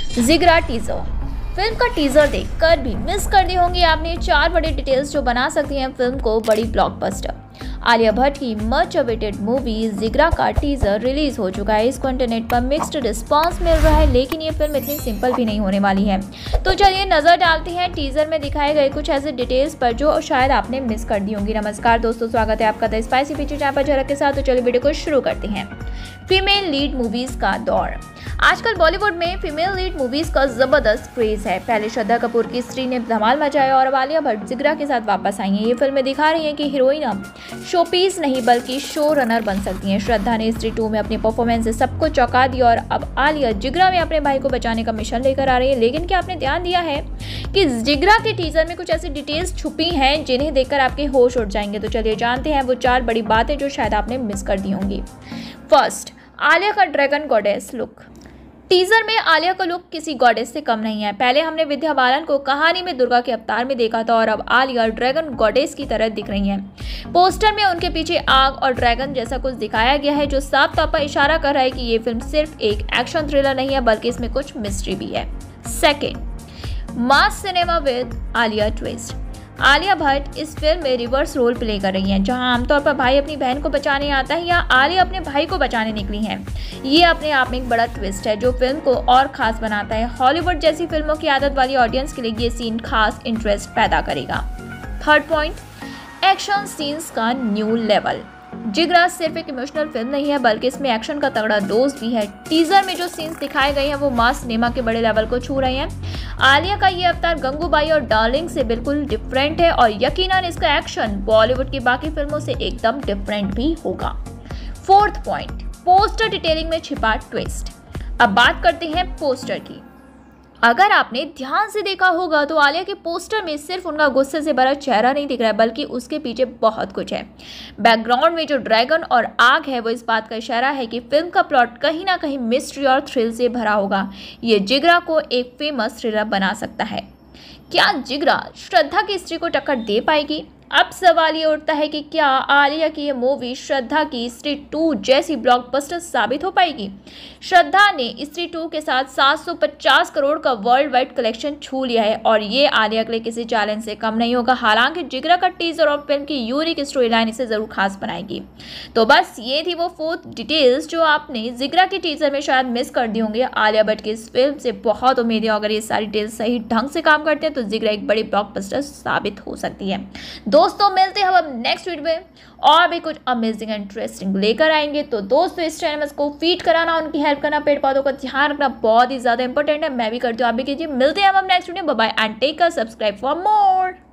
जिगरा teaser. Film का teaser देखकर भी मिस कर दी होंगी आपने 4 बड़ी डिटेल्स जो बना सकती हैं फिल्म को बड़ी ब्लॉकबस्टर। आलिया भट्ट की मच अवेटेड मूवी जिगरा का टीजर रिलीज हो चुका है। इसको इंटरनेट पर मिक्स्ड रिस्पांस मिल रहा है, लेकिन ये फिल्म इतनी सिंपल भी नहीं होने वाली है। तो चलिए नजर डालते हैं टीजर में दिखाए गए कुछ ऐसे डिटेल्स पर जो शायद आपने मिस कर दी होंगी। नमस्कार दोस्तों, स्वागत है आपका द स्पाइसी पिक्चर चैनल पर झलक के साथ। तो चलिए वीडियो को शुरू करते हैं। फीमेल लीड मूवीज का दौर। आजकल बॉलीवुड में फीमेल लीड मूवीज का जबरदस्त क्रेज है। पहले श्रद्धा कपूर की स्त्री ने धमाल मचाया और अब आलिया भट्ट जिगरा के साथ वापस आई हैं। ये फिल्में दिखा रही हैं कि हीरोइन अब शोपीस नहीं बल्कि शो रनर बन सकती हैं। श्रद्धा ने स्त्री 2 में अपनी परफॉर्मेंस से सबको चौंका दिया और अब आलिया जिगरा में अपने भाई को बचाने का मिशन लेकर आ रही है। लेकिन क्या आपने ध्यान दिया है कि जिगरा के टीजर में कुछ ऐसी डिटेल्स छुपी हैं जिन्हें देखकर आपके होश उड़ जाएंगे। तो चलिए जानते हैं वो 4 बड़ी बातें जो शायद आपने मिस कर दी होंगी। फर्स्ट, आलिया का ड्रैगन गॉडेस लुक। टीजर में आलिया का लुक किसी गॉडेस से कम नहीं है। पहले हमने विद्या बालन को कहानी में दुर्गा के अवतार में देखा था और अब आलिया ड्रैगन गॉडेस की तरह दिख रही हैं। पोस्टर में उनके पीछे आग और ड्रैगन जैसा कुछ दिखाया गया है जो साफ तौर पर इशारा कर रहा है कि ये फिल्म सिर्फ एक एक्शन थ्रिलर नहीं है बल्कि इसमें कुछ मिस्ट्री भी है। Second, mass cinema with Alia twist. Alia Bhatt इस फिल्म में रिवर्स रोल प्ले कर रही हैं, जहां आमतौर पर भाई अपनी बहन को बचाने आता है या आलिया अपने भाई को बचाने निकली हैं। ये अपने आप में एक बड़ा ट्विस्ट है जो फिल्म को और खास बनाता है। हॉलीवुड जैसी फिल्मों की आदत वाली ऑडियंस के लिए ये सीन खास इंटरेस्ट पैदा करेगा। थर्ड पॉइंट, एक्शन सीन्स का न्यू लेवल। जिगरा सिर्फ एक इमोशनल फिल्म नहीं है बल्कि इसमें एक्शन का तगड़ा डोज भी है। टीजर में जो सीन्स दिखाए गए हैं वो मास सिनेमा के बड़े लेवल को छू रहे हैं। आलिया का ये अवतार गंगूबाई और डार्लिंग से बिल्कुल डिफरेंट है और यकीनन इसका एक्शन बॉलीवुड की बाकी फिल्मों से एकदम डिफरेंट भी होगा। फोर्थ पॉइंट, पोस्टर डिटेलिंग में छिपा ट्विस्ट। अब बात करते हैं पोस्टर की। अगर आपने ध्यान से देखा होगा तो आलिया के पोस्टर में सिर्फ उनका गुस्से से भरा चेहरा नहीं दिख रहा है बल्कि उसके पीछे बहुत कुछ है। बैकग्राउंड में जो ड्रैगन और आग है वो इस बात का इशारा है कि फिल्म का प्लॉट कहीं ना कहीं मिस्ट्री और थ्रिल से भरा होगा। ये जिगरा को एक फेमस थ्रिलर बना सकता है। क्या जिगरा श्रद्धा की स्त्री को टक्कर दे पाएगी? अब सवाल ये उठता है कि क्या आलिया की ये मूवी श्रद्धा की स्त्री 2 जैसी ब्लॉकबस्टर साबित हो पाएगी? श्रद्धा ने स्त्री 2 के साथ 750 करोड़ का वर्ल्ड वाइड कलेक्शन छू लिया है और ये आलिया के लिए किसी चैलेंज से कम नहीं होगा। हालांकि जिगरा का टीजर और फिल्म की यूनिक स्टोरी लाइन इसे जरूर खास बनाएगी। तो बस ये थी वो 4 डिटेल्स जो आपने जिगरा के टीजर में शायद मिस कर दी होंगे। आलिया भट्ट की इस फिल्म से बहुत उम्मीद है। अगर ये सारी डिटेल्स सही ढंग से काम करते हैं तो जिगरा एक बड़ी ब्लॉकबस्टर साबित हो सकती है। दोस्तों मिलते हैं हम अब नेक्स्ट वीडियो में और भी कुछ अमेजिंग एंड इंटरेस्टिंग लेकर आएंगे। तो दोस्तों इस चैनल में इसको फीड कराना, उनकी हेल्प करना, पेड़ पौधों का ध्यान रखना बहुत ही ज्यादा इंपॉर्टेंट है। मैं भी करती हूँ, आप भी कीजिए। मिलते हैं हम अब next video. Bye bye and take care, subscribe for more.